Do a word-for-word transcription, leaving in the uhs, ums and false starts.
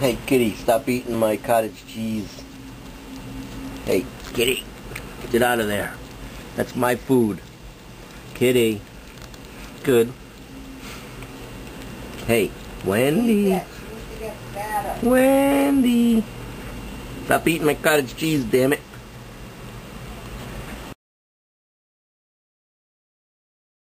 Hey, kitty, stop eating my cottage cheese. Hey, kitty, get out of there. That's my food. Kitty. Good. Hey, Wendy. Wendy. Stop eating my cottage cheese, damn it.